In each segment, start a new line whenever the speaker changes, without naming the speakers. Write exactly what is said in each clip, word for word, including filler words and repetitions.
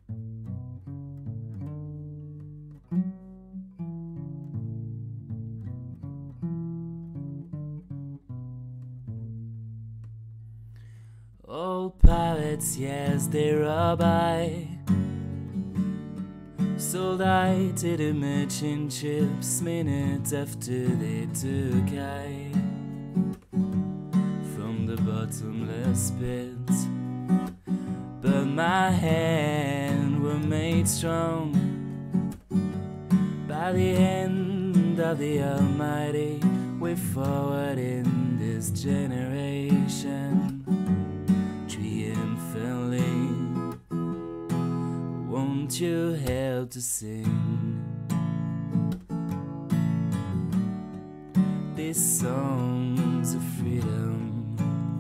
Old pirates, yes, they rob I. Sold I to the merchant ships minutes after they took I from the bottomless pit. But my hands were made strong by the hand of the Almighty. Way forward in this generation, triumphantly. Won't you help to sing these songs of freedom?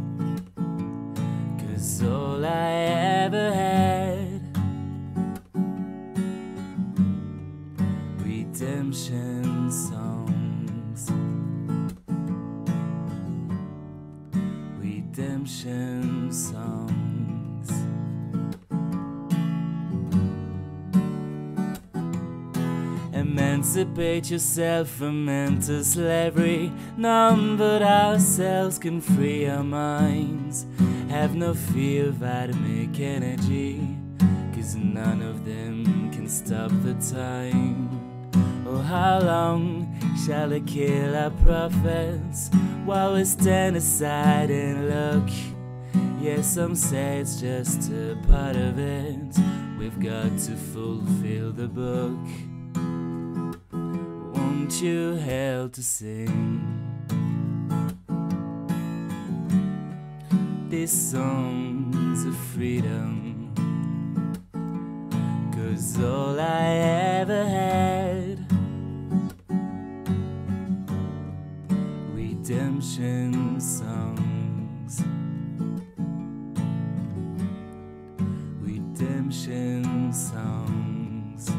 'Cause all I ever had, redemption songs, redemption songs. Emancipate yourself from mental slavery. None but ourselves can free our minds. Have no fear of atomic energy, 'cause none of them can stop the time. Oh, how long shall they kill our prophets while we stand aside and look? Yes, some say it's just a part of it. We've got to fulfill the book. Won't you help to sing these songs of freedom? 'Cause all I ever had, redemption songs, redemption songs,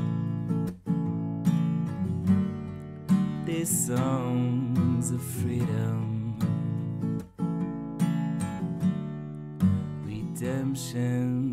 these songs of freedom, redemption